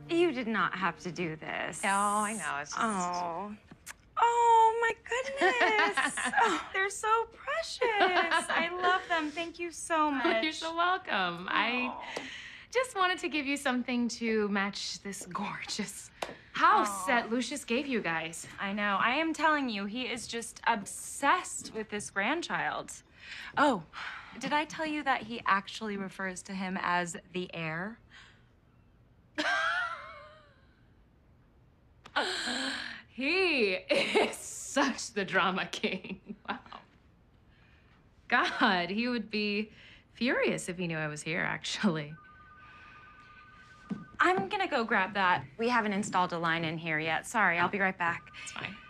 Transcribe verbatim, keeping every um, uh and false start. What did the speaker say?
You did not have to do this. No, I know. It's just... Oh. Oh, my goodness. Oh, they're so precious. I love them. Thank you so much. You're so welcome. Oh. I just wanted to give you something to match this gorgeous house oh. that Lucius gave you guys. I know. I am telling you, he is just obsessed with this grandchild. Oh, did I tell you that he actually refers to him as the heir? He is such the drama king. Wow. God, he would be furious if he knew I was here, actually. I'm gonna go grab that. We haven't installed a line in here yet. Sorry, I'll be right back. It's fine.